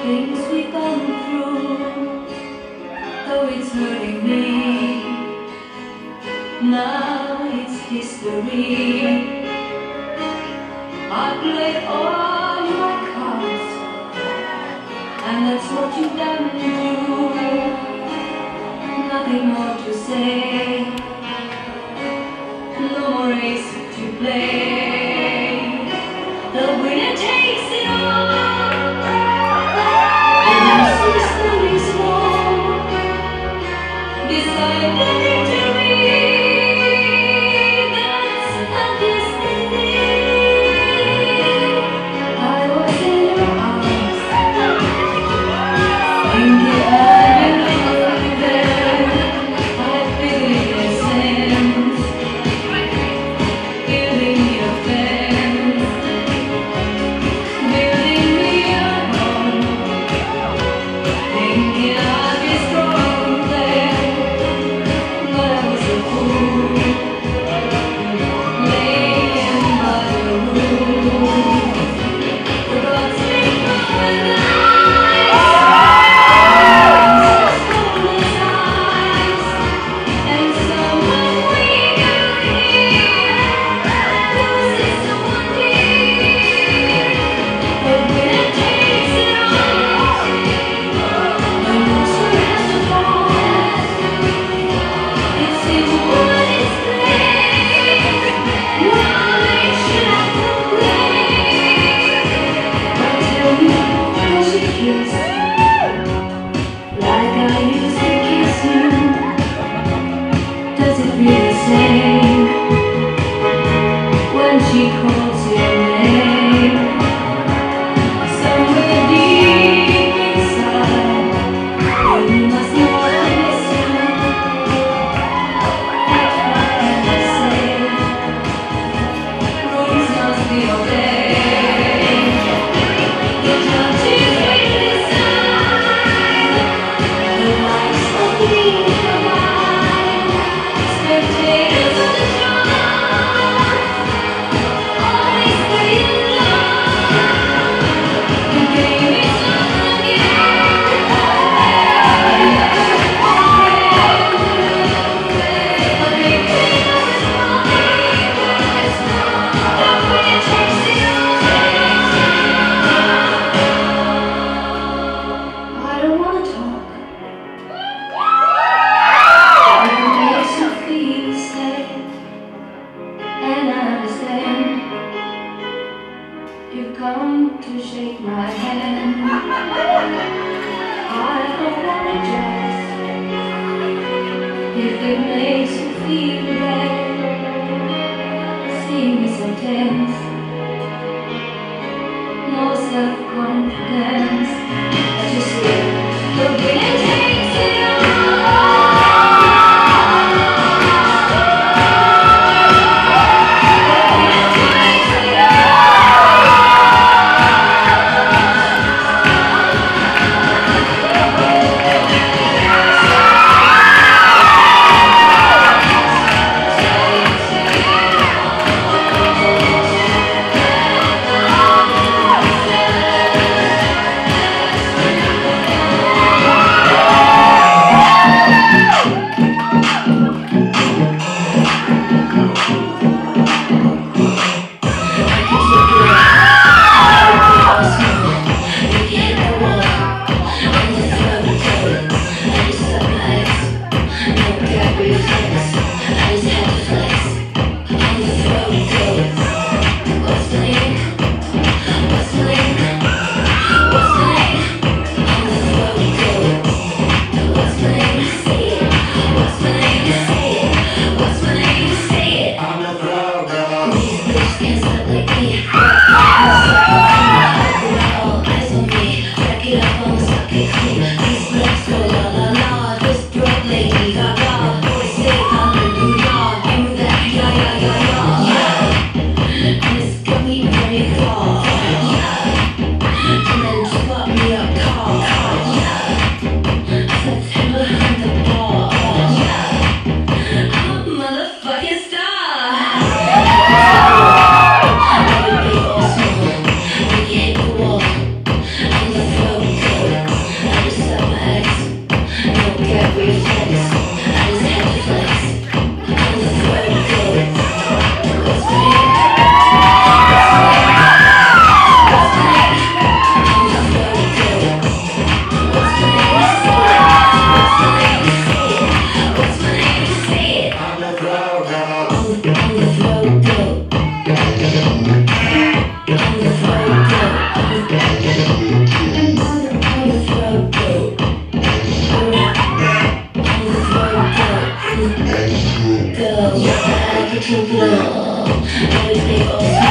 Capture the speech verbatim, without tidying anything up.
things we've gone through, though it's hurting me, now it's history. I played all my cards, and that's what you've done too. Nothing more to say, no more race to play. The winner takes it all. And I'm still standing small beside the victory. That's a destiny. I was in your arms, thinking I'd been there. I feel your sense, giving me a fence, building me a home, thinking I'd be strong there, but I was a fool, laying by the rules. The gods make my life, soulless eyes, and someone we got here, loses someone dear. But when it takes it all, the monster has to fall. It seems what is played, why should I complain? But tell me, does it kiss like I used to kiss you? Does it feel the same when she calls your name? Somewhere deep inside, you must know I miss you. What can I say? Rules must be obeyed. The judge is waiting inside. The lights of me provide spectators of the drama. Always stay in love. The game is on again. A big thing is falling. The winner takes it all. I don't wanna talk. It makes you feel safe, and I understand. You've come to shake my hand. I apologize if it makes you feel bad. See me so tense, no self-confidence. Just say, the winner takes it all. Go Always take all